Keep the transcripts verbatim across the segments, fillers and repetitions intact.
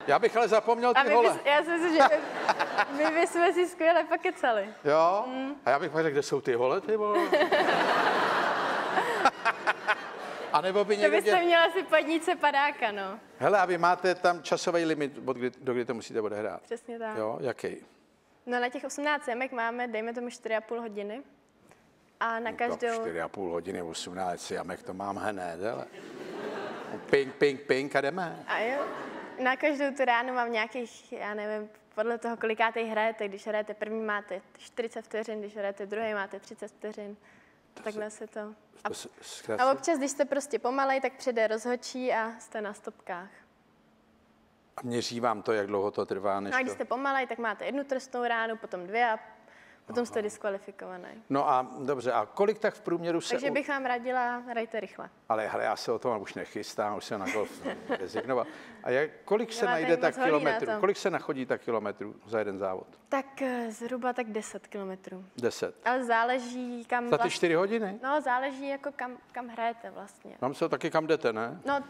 Já bych ale zapomněl ty A my hole. bys, já si myslím, že my bychom si skvěle pokecali. Jo? Mm. A já bych řekl, kde jsou ty hole, ty vole? A nebo by To někdo... byste měla si podnice padáka, no. Hele, a vy máte tam časový limit, od kdy, do kdy to musíte odehrát? Přesně tak. Jo, jaký? No na těch osmnáct jemek máme, dejme tomu čtyři a půl hodiny. A na každou... čtyři a půl hodiny, osmnáct jamek, to mám hned, hele. Ping, ping, ping, a jdeme. A jo, na každou tu ránu mám nějakých, já nevím, podle toho, kolikátej hrajete. Když hrajete první, máte čtyřicet vteřin, když hrajete druhý, máte třicet vteřin. Takhle se to... A, a občas, když jste prostě pomalej, tak přijde rozhodčí a jste na stopkách. A měří vám to, jak dlouho to trvá, než No a když to... jste pomalej, tak máte jednu trestnou ránu, potom dvě a potom Aha. jste diskvalifikovaný. No a dobře, a kolik tak v průměru se... Takže bych vám radila, hrajte rychle. Ale hele, já se o tom už nechystám, už se na golf rezignoval. A jak, kolik se Máte najde tak moc holí kilometrů? na to. Kolik se nachodí tak kilometrů za jeden závod? Tak eh, zhruba tak deset kilometrů. Deset. Ale záleží, kam... Za ty vlast- čtyři hodiny? No, záleží, jako kam, kam hrajete vlastně. Tam se taky kam jdete, ne? No,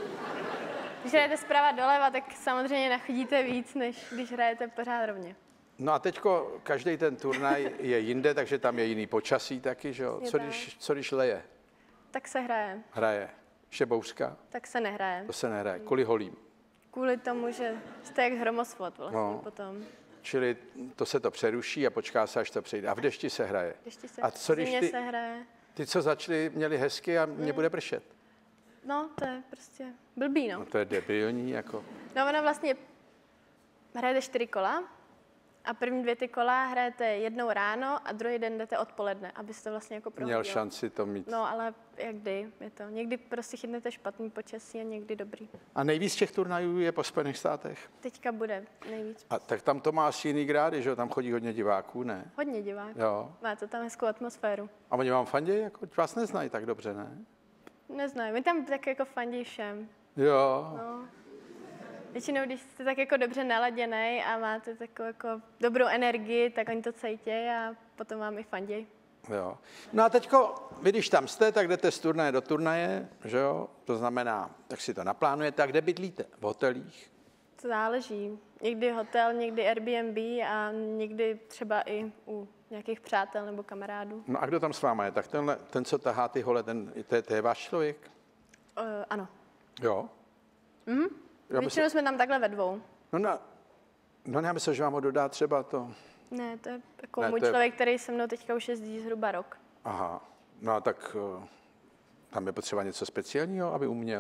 když hrajete zprava doleva, tak samozřejmě nachodíte víc, než když hrajete pořád rovně. No a teďko každý ten turnaj je jinde, takže tam je jiný počasí taky, že jo? Co když, co když leje? Tak se hraje, Hraje. Šebouřka? tak se nehraje. To se nehraje. Kvůli holím. Kvůli tomu, že jste jak hromosvod vlastně No. potom. Čili to se to přeruší a počká se, až to přijde. A v dešti se hraje. Ještě se, A co v když zimě ty, se hraje. ty, co začali, měli hezky a mě bude pršet? No, to je prostě blbý, no. No to je debilní, jako. No, ono vlastně hrajete čtyři kola a první dvě ty kola hrajete jednou ráno a druhý den jdete odpoledne, abyste vlastně jako prohodil. Měl šanci to mít. No, ale jak kdy je to. Někdy prostě chytnete špatný počasí a někdy dobrý. A nejvíc těch turnajů je po Spojených státech. Teďka bude nejvíc. A tak tam to má asi jiný grády, že jo? Tam chodí hodně diváků, ne? Hodně diváků. Jo. Má to tam hezkou atmosféru. A oni vám fandí, jako vás neznají tak dobře, ne? Neznám, my tam tak jako fandí všem. Jo. No. Většinou, když jste tak jako dobře naladěnej a máte takovou jako dobrou energii, tak oni to cítějí a potom vám i fandí. Jo. No a teďko, vy když tam jste, tak jdete z turnaje do turnaje, že jo? To znamená, tak si to naplánujete. A kde bydlíte? V hotelích? To záleží. Někdy hotel, někdy Airbnb a někdy třeba i u nějakých přátel nebo kamarádů. No a kdo tam s váma je? Tak tenhle, ten, co tahá ty hole, ten, to, je, to je váš člověk? Uh, ano. Jo. Mhm. Já Většinou myslím, jsme tam takhle ve dvou. no, na, no já myslím, že vám ho dodá třeba to. Ne, to je jako Ne, můj to je- člověk, který se mnou teďka už jezdí zhruba rok. Aha. No a tak eh, tam je potřeba něco speciálního, aby uměl.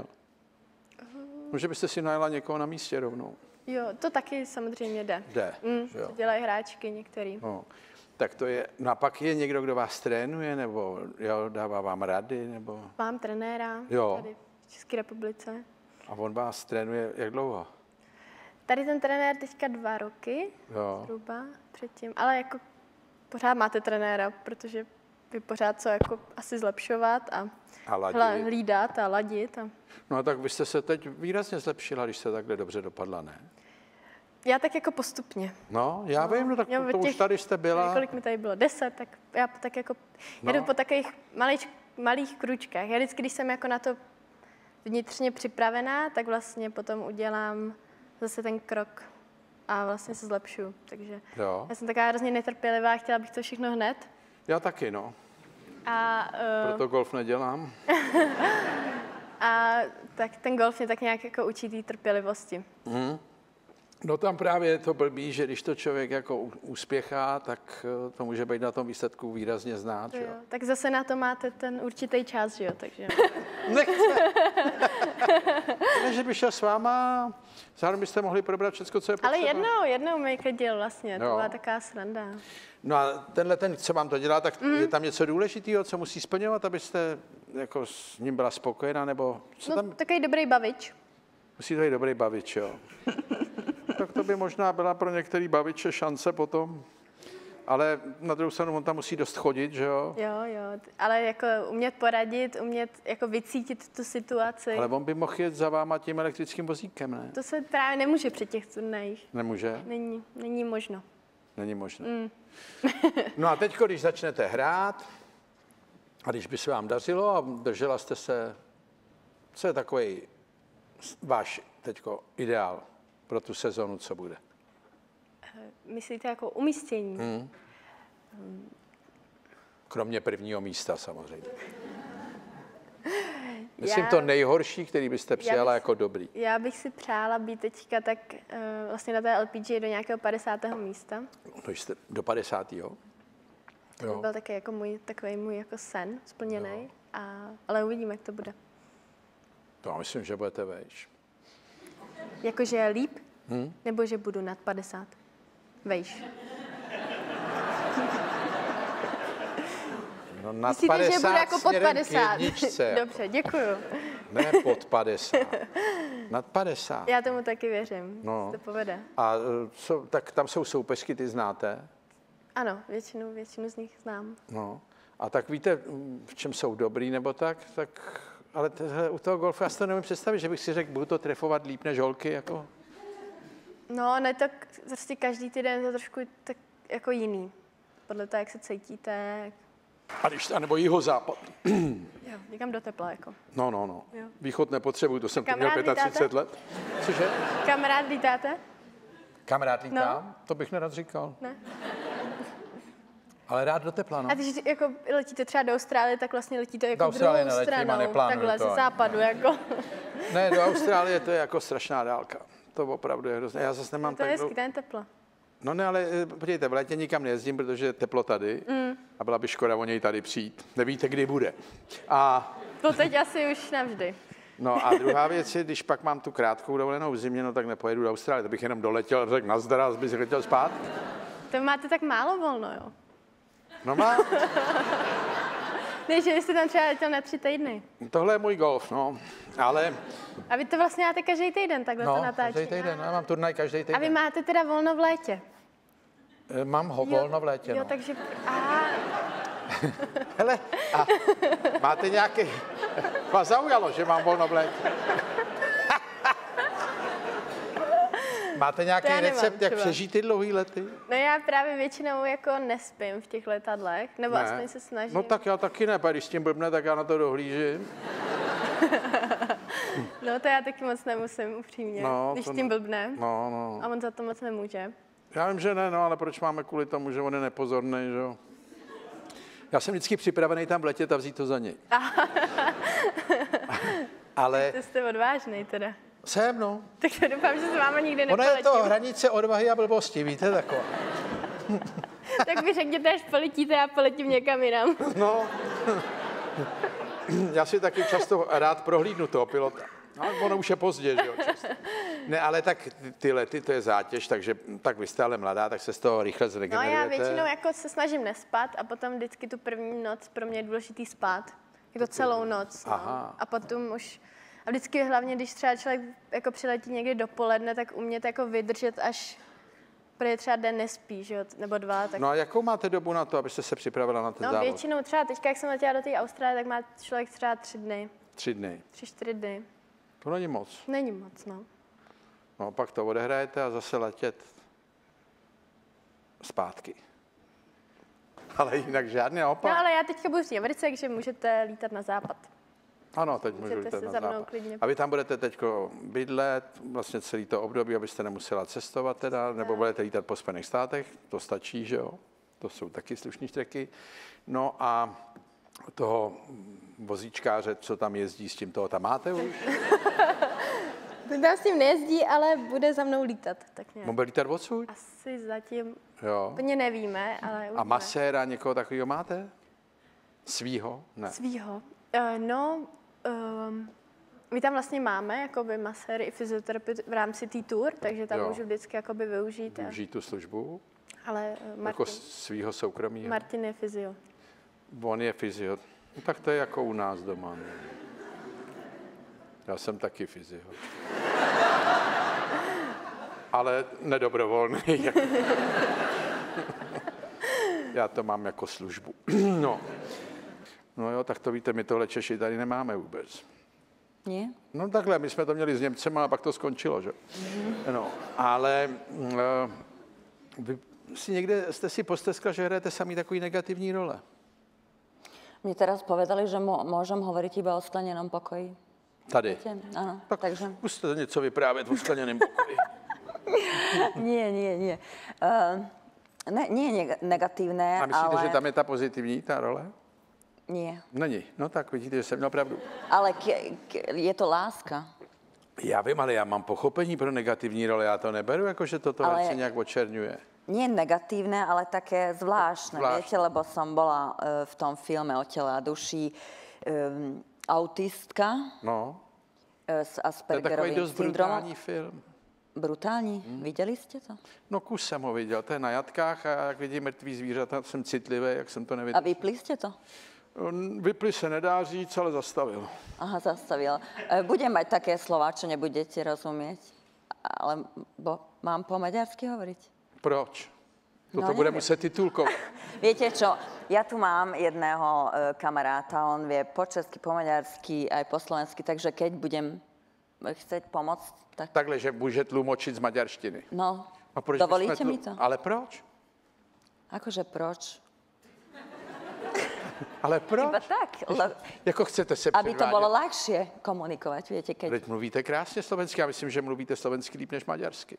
Může byste si najela někoho na místě rovnou. Jo, to taky samozřejmě jde. Jde, Mm, že jo. to dělají hráčky některý. No. Tak to je, no a pak je někdo, kdo vás trénuje, nebo jo, dává vám rady, nebo... Mám trenéra Jo. tady v České republice. A on vás trénuje jak dlouho? Tady ten trenér teďka dva roky, Jo. zhruba předtím, ale jako pořád máte trenéra, protože vy pořád co jako asi zlepšovat a, A ladit. hla- hlídat a ladit. A... No a tak vy jste se teď výrazně zlepšila, když jste takhle dobře dopadla, ne? Já tak jako postupně. No, já vím, no tak Já to, od to už těch- tady jste byla. Kolik mi tady bylo? Deset, tak já tak jako No. jedu po takových malých, malých kručkách. Já vždycky, když jsem jako na to vnitřně připravená, tak vlastně potom udělám zase ten krok a vlastně se zlepšuju. Takže Jo. já jsem taková hrozně netrpělivá, chtěla bych to všechno hned. Já taky, no. A, uh, Proto golf nedělám. a tak ten golf mě tak nějak jako učí té trpělivosti. Mm. No tam právě je to blbý, že když to člověk jako u- uspěchá, tak eh, to může být na tom výsledku výrazně znát, To že jo. jo. Tak zase na to máte ten určitý čas, že jo, takže... Nechce. Ne, že by šel s váma, zároveň byste mohli probrat všechno, co je potřeba. Ale jednou, jednou mi klidil vlastně, to Jo. byla taková sranda. No a tenhle ten, co vám to dělá, tak mm. je tam něco důležitého, co musí splňovat, abyste jako s ním byla spokojená, nebo co No, tam takový dobrý bavič. musí to být dobrý bavič, jo. Tak to by možná byla pro některý baviče šance potom, ale na druhou stranu on tam musí dost chodit, že jo. Jo, jo, ale jako umět poradit, umět jako vycítit tu situaci. Ale on by mohl jet za váma tím elektrickým vozíkem, ne? To se právě nemůže při těch turnajích. Nemůže? Není, není možno. Není možné. Mm. No a teď, když začnete hrát, a když by se vám dařilo a držela jste se, co je takový váš teďko ideál? pro tu sezonu, co bude? Myslíte jako umístění? Hmm. Kromě prvního místa samozřejmě. Myslím Já- to nejhorší, který byste přijala bych- jako dobrý. Já bych si přála být teďka tak uh, vlastně na té L P G A do nějakého padesátého místa. To jste do padesátého To by byl taky jako můj, takový můj jako sen splněný. A, ale uvidíme, jak to bude. To já myslím, že budete vejš. Jakože je líp? Hmm? Nebo že budu nad padesát? Vejš. No nad Myslíte, padesát že bude jako pod směrem k padesát? jedničce. Dobře, děkuju. Ne pod padesát. Nad padesát. Já tomu taky věřím, No. že to povede. A e, co, tak tam jsou soupeřky, ty znáte? Ano, většinu, většinu z nich znám. No. A tak víte, v čem jsou dobrý nebo tak? tak ale tehle, u toho golfu já si to nemůžu představit, že bych si řekl, budu to trefovat líp než holky. Jako. No, ne, tak prostě každý týden je to trošku tak jako jiný. Podle toho, jak se cítíte. Jak... A když, anebo jihozápad. Jo, někam do tepla, jako. No, no, no. Jo. Východ nepotřebuju, to jsem tu měl Kamarád třicet pět lítáte? let. Cože? Kamarád lítáte? Kamarád lítá? No. To bych nerad říkal. Ne. Ale rád do tepla, no. A když jako letíte třeba do Austrálie, tak vlastně letíte jako Do Austrálie druhou neletím a stranou. neplánuju Takhle, to ze ani. západu, jako. Ne, do Austrálie to je jako strašná dálka. To opravdu je hrozné. Já zase nemám To je tak... hezký, ten teplo. No ne, ale eh, podívejte, v létě nikam nejezdím, protože je teplo tady mm. a byla by škoda o něj tady přijít. Nevíte, kdy bude. A, To teď asi už navždy. no a druhá věc je, když pak mám tu krátkou dovolenou v zimě, no tak nepojedu do Austrálie. To bych jenom doletěl a řekl nazdar a bych letěl spát. To máte tak málo volno, jo? No má, Ne, že jste tam třeba letěl na tři týdny. tohle je můj golf, no. Ale, A vy to vlastně máte každý týden, takhle to no, natáčí. každý týden, já mám turnaj každý A vy týden. máte teda volno v létě? Eh, Mám ho volno v létě, Jo, no. takže... Aha, Hele, a máte nějaký... Vás zaujalo, že mám volno v létě. Máte nějaký To já nemám recept, jak třeba. přežít ty dlouhý lety? no já právě většinou jako nespím v těch letadlech, nebo Ne. aspoň se snažím. No tak já taky ne, pak když s tím blbne, tak já na to dohlížím. No to já taky moc nemusím, upřímně, No, když to s tím ne- blbne. No, no. A on za to moc nemůže. Já vím, že ne, no, ale proč máme kvůli tomu, že on je nepozorný, že jo? Já jsem vždycky připravený tam vletět a vzít to za něj. Ale To jste odvážnej teda. jsem, no. Tak to doufám, že s váma nikdy Ona je nepoletím. to hranice odvahy a blbosti, víte, taková. Tak vy řekněte, až poletíte, já poletím někam jinam. No. Já si taky často rád prohlídnu toho pilota. No, ono už je pozdě, že jo, často. Ne, ale tak ty, ty lety, to je zátěž, takže tak vy jste ale mladá, tak se z toho rychle No zregenerujete. já většinou jako se snažím nespat a potom vždycky tu první noc pro mě je důležitý spát. Jako celou noc. No. Aha. A potom už... A vždycky hlavně, když třeba člověk jako přiletí někdy dopoledne, tak umět jako vydržet až protože třeba den nespí, že jo, nebo dva. Tak... No a jakou máte dobu na to, abyste se připravila na ten No závod? většinou třeba teďka, jak jsem letěla do té Austrálie, tak má člověk třeba tři dny, Tři dny. tři, čtyři dny. To není moc. Není moc, no. No pak to odehrajete a zase letět zpátky. Ale jinak žádný naopak. No ale já teďka budu v té Americe, takže můžete lítat na západ. Ano, teď můžu Můžete lítat se na za mnou západ. klidně. A vy tam budete teď bydlet vlastně celý to období, abyste nemusela cestovat teda, nebo budete lítat po Spojených státech, to stačí, že jo? To jsou taky slušný štreky. No a toho vozíčkáře, co tam jezdí, s tím toho tam máte už? Ten tam s tím nejezdí, ale bude za mnou lítat. Tak nějak. Mobil lítat odsud? Asi zatím Jo. úplně nevíme, ale A uvidíme. maséra někoho takového máte? Svýho? Ne. Svýho. Uh, no, um, my tam vlastně máme jakoby maséry i fyzioterapii v rámci té tour, takže tam Jo. můžu vždycky jakoby využít. A, Využít tu službu? ale uh, Martin, Jako svýho soukromí? Martin je fyzio. On je fyzio. No, tak to je jako u nás doma. Ne? Já jsem taky fyzio. Ale nedobrovolný. Já to mám jako službu. No. No jo, tak to víte, my tohle Češi tady nemáme vůbec. Nie? No takhle, my jsme to měli s Němcema a pak to skončilo, že? No, ale uh, vy si někde jste si posteskla, že hrajete samý takový negativní role. Mne teraz povedali, že mo- môžem hovoriť iba o sklenenom pokoji. Tady. Viete? Áno, Tak takže... zkuste něco vyprávět o skleněném pokoji. Nie, nie, nie. Uh, ne, nie je negatívne, A myslíte, ale... že tam je ta pozitivní, ta role? Nie. Není. No tak vidíte, že jsem měl pravdu. Ale ke, ke, je to láska. Já vím, ale já mám pochopení pro negativní role, já to neberu, jako že toto Ale- ale... nějak očerňuje. Nie negatívne, ale také zvláštne. Zvláštne. Viete, lebo som bola uh, v tom filme o tele a duši um, autistka No, uh, s to je takový Aspergerovým dost syndromom. brutální film. Brutální? Hmm. Viděli jste to? No kus jsem ho viděl, to je na jatkách a jak vidím mrtvý zvířata, jsem citlivý, jak jsem to neviděl. A vypli jste to? Vypli se nedá říct, ale zastavil. Aha, zastavil. Uh, budem mať také slova, čo nebudete rozumieť. Ale bo, mám po maďarsky hovoriť? Proč? Toto No, bude neviem. muset titulkovat. Viete čo, ja tu mám jedného e, kamaráta, on vie po česky, po maďarsky, aj po slovensky, takže keď budem chcieť pomôcť, tak... Takhle, že může tlumočit z maďarštiny. No, A proč dovolíte bychom mi to? Ale proč? Akože proč? Ale proč? Iba tak, le, Jako chcete se aby to předvádět? bolo ľahšie komunikovať, viete, keď... Teď mluvíte krásně slovensky, já myslím, že mluvíte slovensky líp než maďarsky.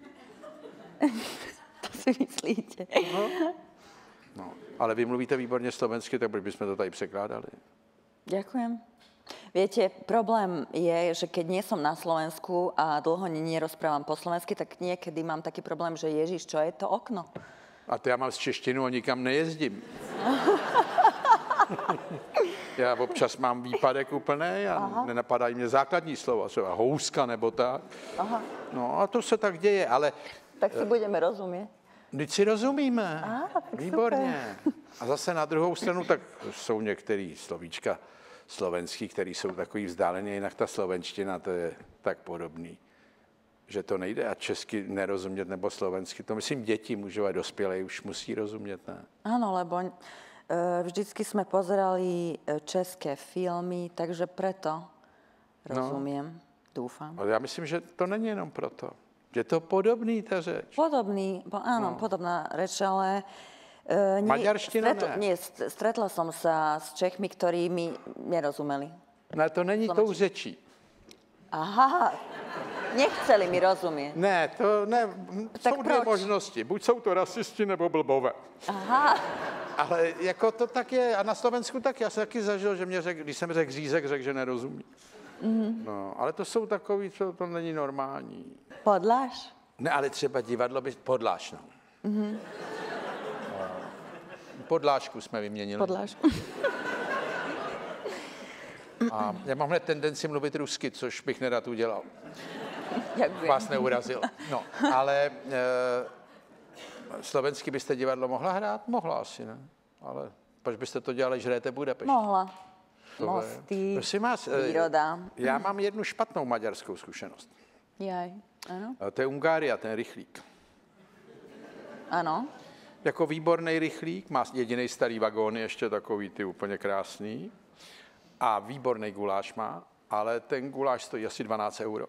To si myslíte. No, ale vy mluvíte výborně slovensky, tak proč bychom to tady překládali? Ďakujem. Viete, problém je, že keď nie som na Slovensku a dlho nerozprávam po slovensky, tak niekedy mám taký problém, že Ježiš, čo je to okno? A to já mám z češtinu a nikam nejezdím. Já občas mám výpadek úplný a Aha. nenapadají mě základní slova, třeba houska nebo tak. Aha. No a to se tak děje, ale Tak si budeme rozumieť. vždyť si rozumíme. Á, tak Výborně. A zase na druhou stranu, tak jsou některý slovíčka slovenský, který jsou takový vzdálený, jinak ta slovenština, to je tak podobný, že to nejde a česky nerozumět nebo slovensky. To myslím, děti můžou a dospělí už musí rozumět, ne? Áno, lebo e, vždycky sme pozerali e, české filmy, takže preto rozumiem, dúfam. Ale já myslím, že to není jenom proto. Je to podobný, ta řeč. Podobný, bo, áno, no. podobná reč, ale... E, Maďarština stretla, ne. nie, st- stretla som sa s Čechmi, ktorí mi nerozumeli. Ne, to není tou řečí. Aha, nechceli mi rozumieť. Ne, to ne, Tak jsou dvě proč? možnosti. Buď jsou to rasisti, nebo blbové. Aha, Ale jako to tak je, a na Slovensku tak, já jsem taky zažil, že mě řek, když jsem řekl řízek, řekl, že nerozumí. Mm-hmm. No, ale to jsou takový, co to není normální. podláž? Ne, ale třeba divadlo by, podláž, no. Mm-hmm. Podlážku jsme vyměnili. Podláž. A já mám hned tendenci mluvit rusky, což bych nerad udělal. Ďakujem. Vás neurazil. No, ale e, slovensky byste divadlo mohla hrát? Mohla asi, ne? Ale proč byste to dělali, že hrajete Budapešť? Mohla. To je- Mosty, Prosím vás, e, príroda. já mám jednu špatnou maďarskou zkušenost. Jaj, áno? A to je Ungária, ten rychlík. Áno. Jako výborný rychlík, má jediný starý vagóny, ještě takový ty úplně krásný. A výborný guláš má, ale ten guláš stojí asi dvanáct euro.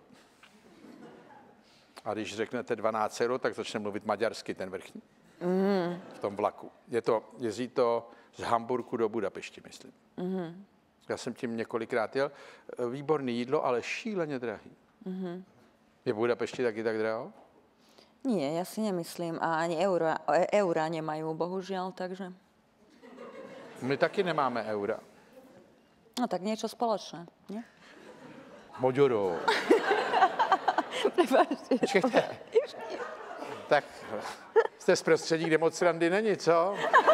A když řeknete dvanáct euro, tak začne mluvit maďarsky ten vrchní. Mm. V tom vlaku. Je to, jezdí to z Hamburku do Budapešti, myslím. Mm. Já jsem tím několikrát jel. Výborný jídlo, ale šíleně drahý. Mm. Je v Budapešti taky tak draho? Nie, ja si nemyslím. A ani eura, e- eura nemajú, bohužiaľ, takže... My taky nemáme eura. No tak niečo spoločné, nie? Moďoro. Prepáčte. Počkejte. Tak jste z prostředí, kde moc randy není, co?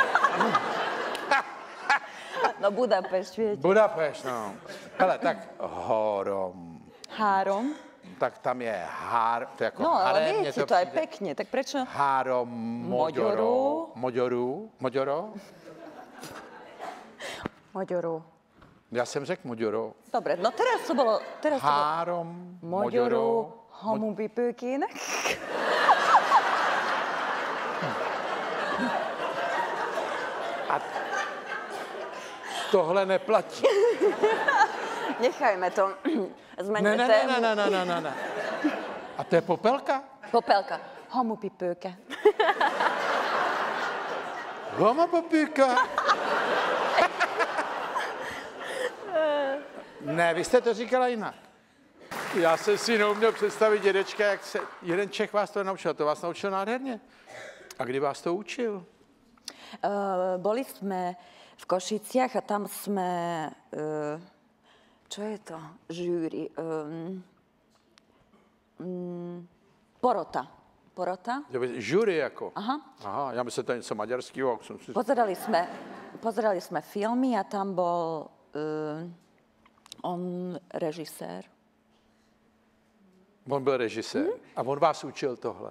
No Budapešť, viete. Budapešť, no. Hele, tak horom. Három. Tak tam je hár, to je jako No, ale harem, mně viete, to aj přijde. pekne. Tak prečo? Három, moďoro. Moďoro. Moďoru. Moďoro? Moďoru. Já jsem řekl moďoro. Dobre, no teraz to bolo... Teraz to bolo... Három, Moďoru, moďoro. homubipőkén. A tohle neplatí. Nechajme to. Zmeňme Ne, ne, ne, tému. ne, ne, ne, ne, ne, ne. A to je popelka? Popelka. Homupipőke. Homopopíka. Ne, vy jste to říkala jinak. Já jsem si neuměl představit dědečka, jak se... Jeden Čech vás to naučil, to vás naučil nádherně. A kdy vás to učil? Uh, boli sme v Košiciach a tam sme... Uh, čo je to? Žúri. Um, um, porota. Porota? Žury jako? Aha. Aha, já myslím, že to je něco maďarského. Si... Pozerali sme, pozerali sme filmy a tam bol uh, on režisér. On byl režisér. Hmm? A on vás učil tohle?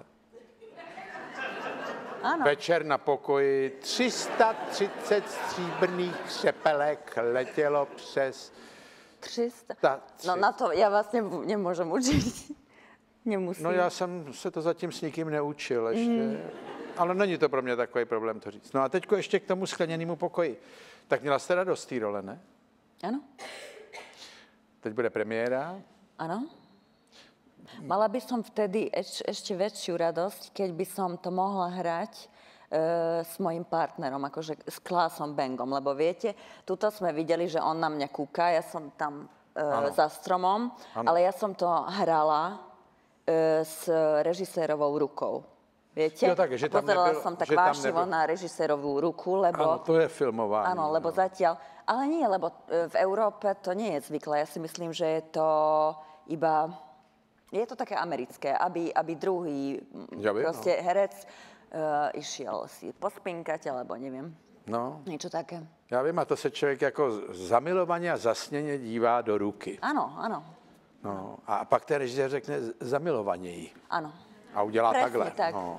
Ano. Večer na pokoji tři sta třicet stříbrných křepelek letělo přes... tři sta? Ta, no na to já vás nemůžem učit. Nemusím. No já jsem se to zatím s nikým neučil ještě. Mm. Ale není to pro mě takový problém to říct. No a teďko ještě k tomu skleněnému pokoji. Tak měla jste radost té role, ne? Ano. Teď bude premiéra. Ano. Mala by som vtedy eš, ešte väčšiu radosť, keď by som to mohla hrať e, s mojím partnerom, akože s Klásom Bengom, lebo viete, tuto sme videli, že on na mňa kúka, ja som tam e, za stromom, ano. Ale ja som to hrala e, s režisérovou rukou. Viete? Jo, tak, že tam pozerala nebyl, som tak že vášivo nebyl... na režisérovú ruku, lebo... Áno, to je filmovanie. Áno, lebo no. Zatiaľ... Ale nie, lebo v Európe to nie je zvyklé. Ja si myslím, že je to iba... Je to také americké, aby, aby druhý ja viem, proste no. herec uh, išiel si pospinkať, alebo neviem. No. Niečo také. Já vím, a to se člověk jako zamilovaně a zasněně dívá do ruky. Ano, ano. No, a pak ten režisér řekne zamilovaněji. Ano. A udělá Presne takhle. Tak. No.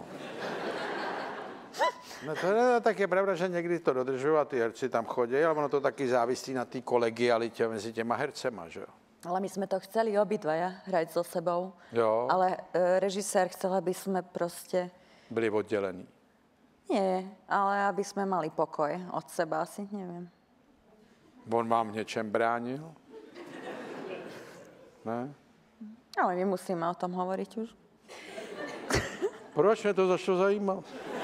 No to je, tak je pravda, že někdy to dodržují a ty herci tam chodí, ale ono to taky závisí na té kolegialitě mezi těma hercema, že jo. Ale my sme to chceli obidvaja hrať so sebou. Jo. Ale e, režisér chcel, aby sme proste... Byli oddělení. Nie, ale aby sme mali pokoj od seba asi, neviem. On vám v něčem bránil? Ne? Ale nemusíme o tom hovoriť už. Proč mě to začalo zajímat?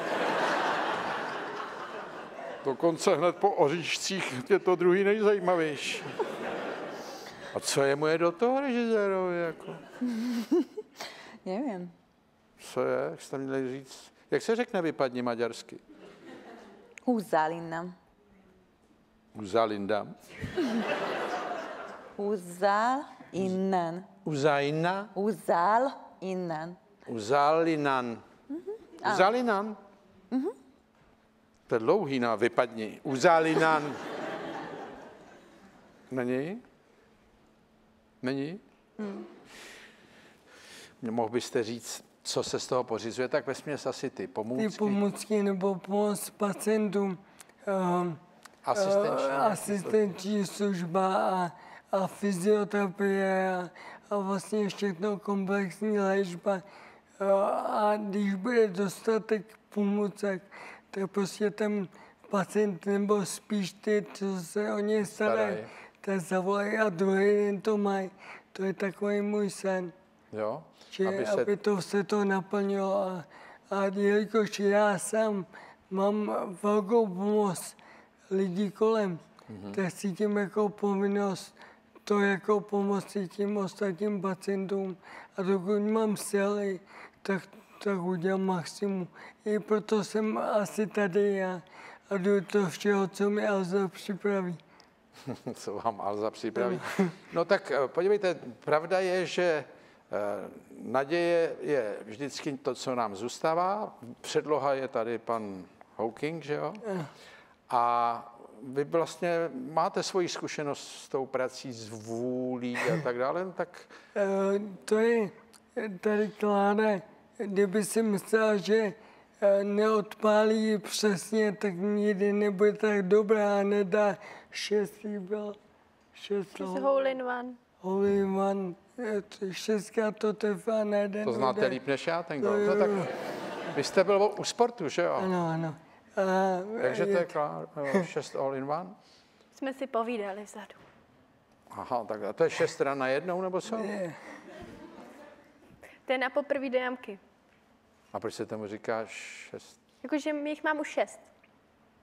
Dokonce hned po oříšcích je to druhý nejzajímavější. A co je moje do toho režisérovi, jako? Nevím. Co je, jak jste měli říct? Jak se řekne vypadni maďarsky? Húzalindam. Húzalindam. Húzal innen. Uzajna? Húzal innen. Uzalinan. Mm-hmm. Uzalinan? Mm-hmm. To je dlouhý na vypadni. Uzalinan. Není? Není? Hmm. Mohl byste říct, co se z toho pořizuje, tak vesměs asi ty pomůcky. Ty pomůcky nebo pomoc pacientům, uh, asistenční, uh, asistenční služba a, a fyzioterapie a, a vlastně všechno komplexní léčba. Uh, a když bude dostatek pomůcek, tak prostě ten pacient nebo spíš ty, co se o něj starají, tak zavolají a druhý den to mají. To je takový můj sen. Jo? Že aby, se... aby to se to naplnilo. A, a jelikož já sám mám velkou pomoc lidí kolem, mm-hmm. tak cítím jako povinnost to jako pomoci tím ostatním pacientům. A dokud mám síly, tak, tak udělám maximum. I proto jsem asi tady já a jdu to všeho, co mi Alza připraví. Co vám Alza připraví? No tak podívejte, pravda je, že naděje je vždycky to, co nám zůstává. Předloha je tady pan Hawking, že jo? A vy vlastně máte svoji zkušenost s tou prací, s vůlí a tak dále, tak... To je tady Klára, kdyby si myslela, že neodpálí přesně, tak nikdy nebude tak dobrá a nedá šest byl. Šest hole in one. Hole in one. Šestkrát to trefá na jeden. To znáte líp než já, ten gol. No, tak vy jste byl u sportu, že jo? Ano, ano. A, takže to je klár, šest all in one? Jsme si povídali vzadu. Aha, tak a to je šest ran na jednou, nebo co? Je. To je na poprvé do jamky. A proč se tomu říká šest? Jakože jich mám už šest.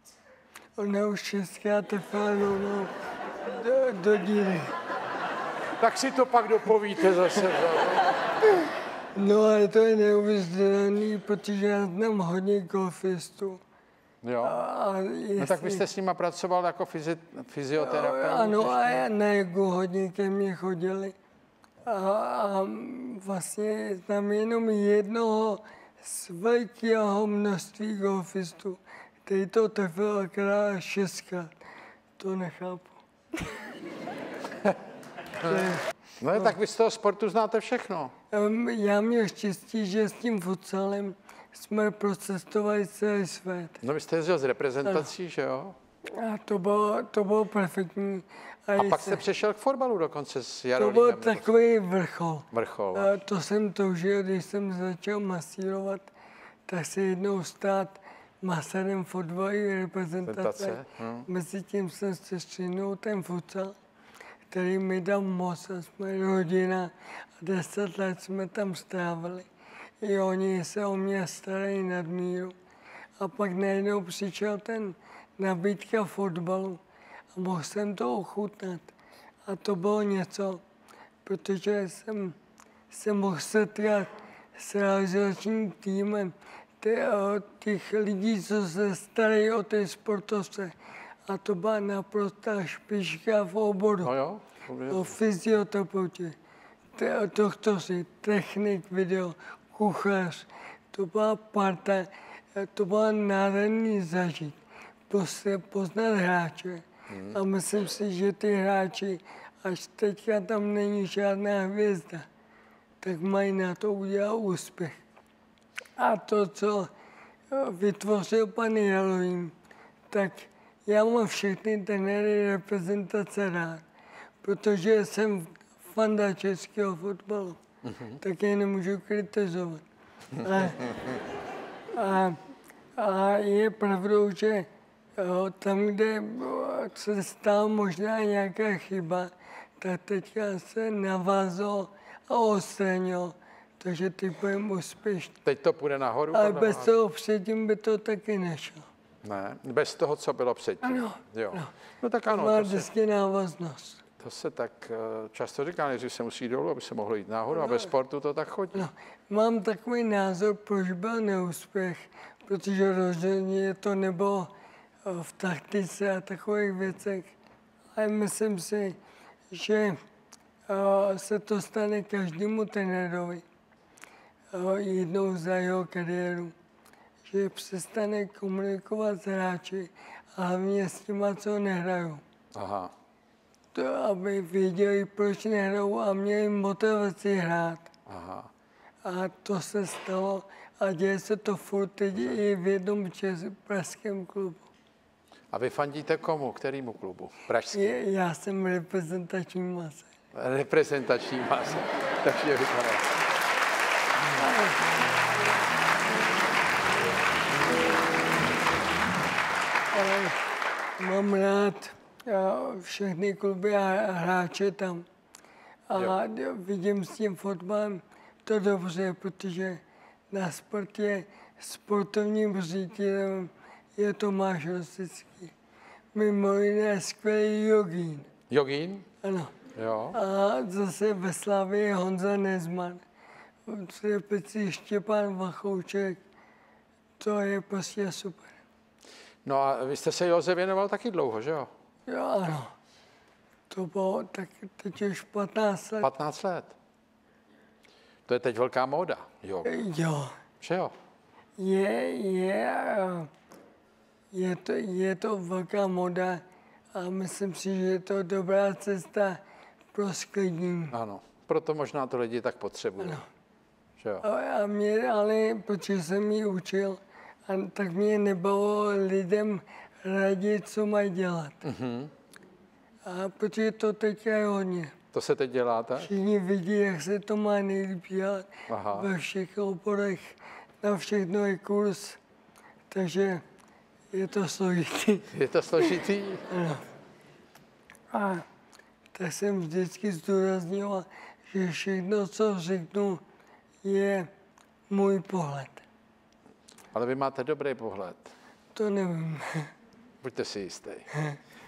Ona už šestkrát trefá no, do, do díry. tak si to pak dopovíte zase. No ale to je neuvěřitelný, protože já znám hodně golfistů. Jo. A No tak vy jste s nima pracoval jako fyzi, fyzioterapeut? Ano, a já na jogu hodně ke mně chodili. A, a vlastně znám jenom jednoho z velkého množství golfistů, který to trefil akorát šestkrát. To nechápu. No, no tak vy z toho sportu znáte všechno. Já měl štěstí, že s tím futsalem jsme procestovali celý svět. No vy jste jezdil z reprezentací, že jo? A to bylo, to bylo perfektní. A, a pak jste přešel k fotbalu dokonce s Jarolímem. To byl takový vrchol. Vrchol. A to jsem toužil, když jsem začal masírovat, tak se jednou stát masérem fotbalové reprezentace. Hmm. Mezi tím jsem se střihnul ten futsal, který mi dal moc a jsme rodina a deset let jsme tam strávili. I oni se o mě starají nadmíru. A pak najednou přišel ten nabídka fotbalu a mohl jsem to ochutnat. A to bylo něco, protože jsem se mohl setkat s realizačním týmem těch lidí, co se starají o ty sportovce. A to byla naprostá špička v oboru. No jo, o fyzioterapeuti, doktoři, technik video, kuchař. To byla parta, to byla nádherný zažít. Prostě poznat hráče. Hmm. A myslím si, že ty hráči, až teďka tam není žádná hvězda, tak mají na to udělat úspěch. A to, co vytvořil pan Jarolím, tak já mám všechny trenéry reprezentace rád, protože jsem fanda českého fotbalu, mm-hmm. tak je nemůžu kritizovat. A, a, a je pravdou, že jo, tam, kde se stala možná nějaká chyba, tak teďka se navázalo a odstranilo, takže ty budeme úspěšný. Teď to půjde nahoru? Ale bez toho předtím by to taky nešlo. Ne, bez toho, co bylo předtím. Ano. Jo. No, no tak ano. Má To vždycky se, návaznost. to se tak často říká, než se musí dolů, aby se mohlo jít nahoru, no, a bez sportu to tak chodí. No, mám takový názor, proč byl neúspěch, protože rozhodně to nebylo v taktice a takových věcech. Ale myslím si, že se to stane každému trenérovi jednou za jeho kariéru, že přestane komunikovat s hráči a hlavně s těma, co nehrajou. Aha. To, aby věděli, proč nehrajou a měli motivaci hrát. Aha. A to se stalo a děje se to furt teď i v jednom pražském klubu. A vy fandíte komu? Kterému klubu? Pražský? Je, já jsem reprezentační masa. Reprezentační masa. Takže vypadá. Ale mám rád všechny kluby a hráče tam. A jo. Vidím s tím fotbalem to dobře, protože na sportě sportovním ředitelem je Tomáš Rosický. Mimo jiné skvělý jogín. Jogín? Ano. Jo. A zase ve Slavii je Honza Nezman. V Třebeci Štěpán Vachouček. To je prostě super. No a vy jste se Joze věnoval taky dlouho, že jo? Jo, ano. To bylo tak teď už patnáct let. patnáct let. To je teď velká móda, jo. Jo. Že jo? Je, je, je to, je to velká moda a myslím si, že je to dobrá cesta pro sklidnění. Ano, proto možná to lidi tak potřebují. Ano. Že jo? A, a mě, ale protože jsem ji učil, a tak mě nebalo lidem radit, co mají dělat. Mm-hmm. A protože to teď je hodně. To se teď dělá, tak? Všichni vidí, jak se to má nejlíp dělat. Aha. Ve všech oborech, na všechno je kurz, takže je to složitý. Je to složitý? Ano. A tak jsem vždycky zdůraznila, že všechno, co řeknu, je můj pohled. Ale vy máte dobrý pohled. To nevím. Buďte si jistý.